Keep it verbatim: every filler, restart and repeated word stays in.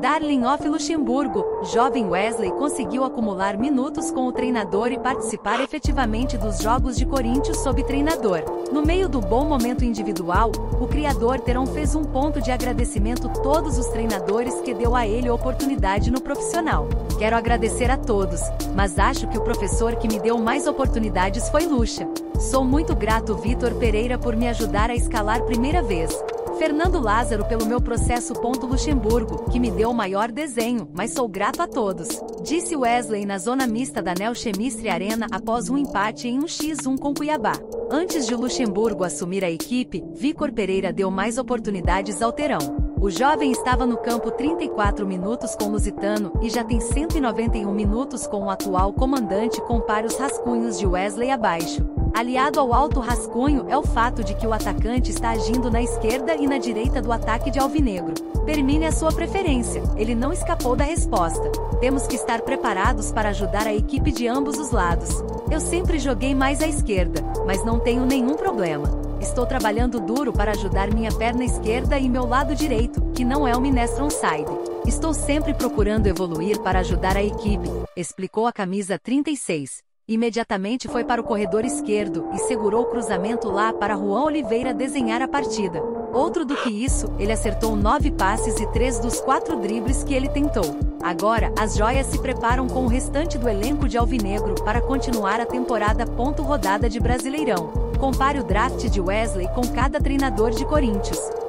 Darling of Luxemburgo, jovem Wesley conseguiu acumular minutos com o treinador e participar efetivamente dos jogos de Corinthians sob treinador. No meio do bom momento individual, o criador Terão fez um ponto de agradecimento a todos os treinadores que deu a ele oportunidade no profissional. Quero agradecer a todos, mas acho que o professor que me deu mais oportunidades foi Lucha. Sou muito grato Vitor Pereira por me ajudar a escalar primeira vez. Fernando Lázaro pelo meu processo. Luxemburgo, que me deu o maior desenho, mas sou grato a todos. Disse Wesley na zona mista da Neochemistry Arena após um empate em um a um com Cuiabá. Antes de Luxemburgo assumir a equipe, Vitor Pereira deu mais oportunidades ao Terão. O jovem estava no campo trinta e quatro minutos com o Lusitano e já tem cento e noventa e um minutos com o atual comandante. Compare os rascunhos de Wesley abaixo. Aliado ao alto rascunho é o fato de que o atacante está agindo na esquerda e na direita do ataque de Alvinegro. Termine a sua preferência, ele não escapou da resposta. Temos que estar preparados para ajudar a equipe de ambos os lados. Eu sempre joguei mais à esquerda, mas não tenho nenhum problema. Estou trabalhando duro para ajudar minha perna esquerda e meu lado direito, que não é o minestrone side. Estou sempre procurando evoluir para ajudar a equipe, explicou a camisa trinta e seis. Imediatamente foi para o corredor esquerdo e segurou o cruzamento lá para Juan Oliveira desenhar a partida. Outro do que isso, ele acertou nove passes e três dos quatro dribles que ele tentou. Agora, as joias se preparam com o restante do elenco de Alvinegro para continuar a temporada. Rodada de Brasileirão. Compare o draft de Wesley com cada treinador de Corinthians.